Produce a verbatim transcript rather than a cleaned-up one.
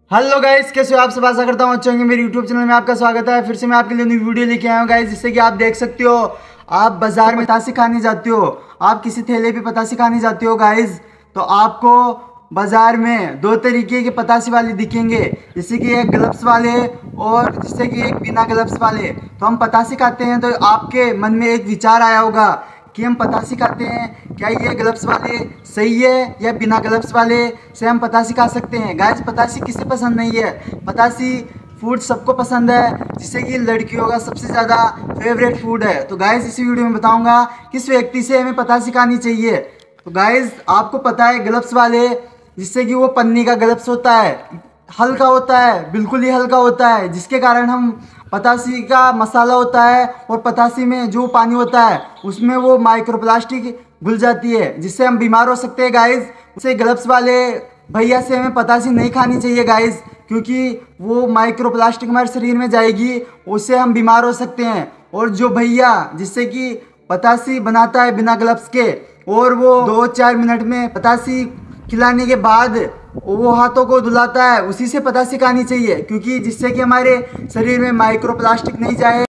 Hello guys, कैसे हो आप सब। आशा करता हूँ अच्छे होंगे। मेरे यूट्यूब चैनल में आपका स्वागत है। फिर से मैं आपके लिए न्यू वीडियो लेके आया हूँ गाइस, जिससे कि आप देख सकते हो। आप बाजार में पतासे खाने जाते हो, आप किसी ठेले पे पतासे खाने जाते हो गाइस, तो आपको बाजार में दो तरीके के पतासे वाले दिखेंगे, जैसे कि एक ग्लव्स वाले और जिससे कि एक बिना ग्लव्स वाले। तो हम पतासे खाते हैं तो आपके मन में एक विचार आया होगा कि हम पतासे खाते हैं, क्या ये ग्लव्स वाले सही है या बिना ग्लव्स वाले से हम पतासे खा सकते हैं। गाइस, पतासे किसे पसंद नहीं है। पतासे फूड सबको पसंद है, जिससे कि लड़कियों का सबसे ज़्यादा फेवरेट फूड है। तो गाइस, इसी वीडियो में बताऊंगा किस व्यक्ति से हमें पतासे खानी चाहिए। तो गाइस, आपको पता है ग्लव्स वाले, जिससे कि वो पन्नी का ग्लव्स होता है, हल्का होता है, बिल्कुल ही हल्का होता है, जिसके कारण हम पतासी का मसाला होता है और पतासी में जो पानी होता है उसमें वो माइक्रोप्लास्टिक घुल जाती है, जिससे हम बीमार हो सकते हैं गाइस। उसे ग्लव्स वाले भैया से हमें पतासी नहीं खानी चाहिए गाइस, क्योंकि वो माइक्रोप्लास्टिक हमारे शरीर में जाएगी, उससे हम बीमार हो सकते हैं। और जो भैया जिससे कि पतासी बनाता है बिना ग्लव्स के, और वो दो चार मिनट में पतासी खिलाने के बाद वो हाथों को धुलाता है, उसी से पतासे खानी चाहिए, क्योंकि जिससे कि हमारे शरीर में माइक्रोप्लास्टिक नहीं जाए।